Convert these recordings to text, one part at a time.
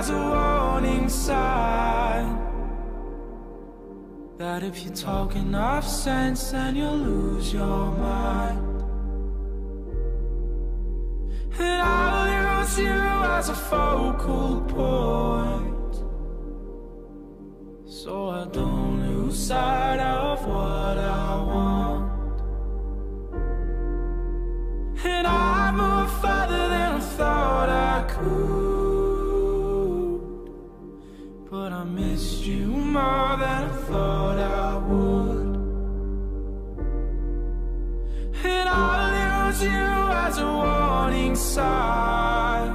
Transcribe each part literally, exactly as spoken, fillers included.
as a warning sign that if you talk enough sense, then you'll lose your mind. And I'll use you as a focal point, so I don't lose sight of what I want. And I moved farther than I thought I could, but I missed you more than I thought I would. And I'll use you as a warning sign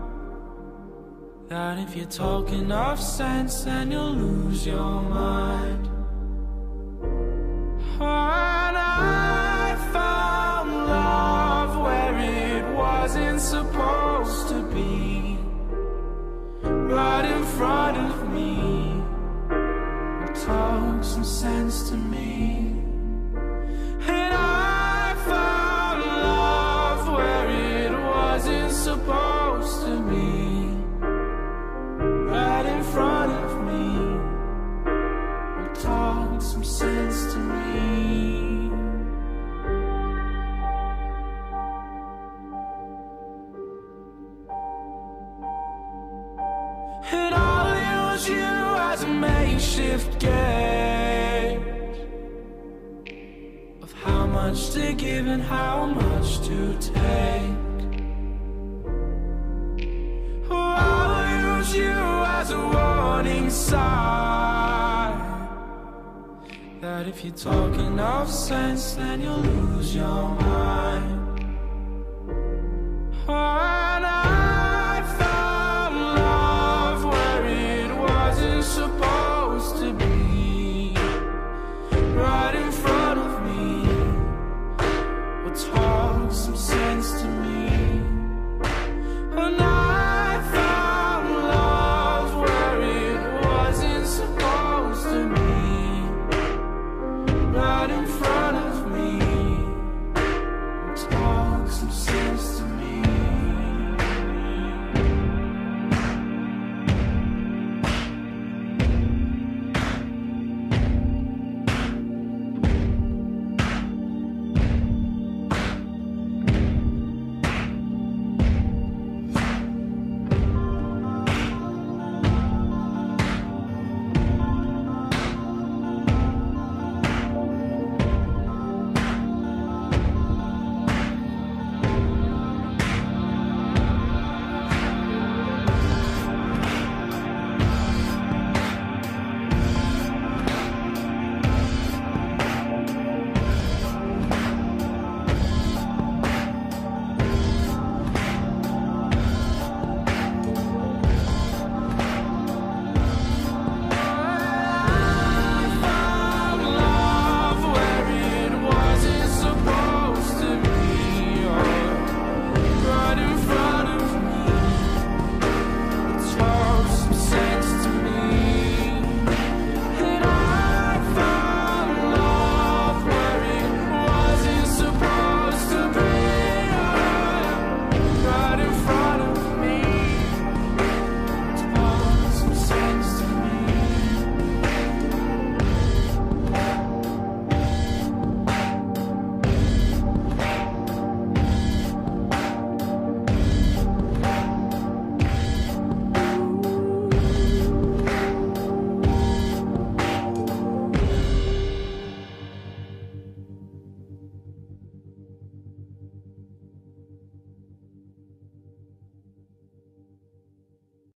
that if you talk enough sense, then you'll lose your mind. And I found love where it wasn't supposed to be, right in front of me. Talk some sense to me. And I found love where it wasn't supposed to be, right in front of me. Talk some sense to me. And I'll use you as a makeshift gauge of how much to give and how much to take. Oh, I'll use you as a warning sign that if you talk enough sense, then you'll lose your mind.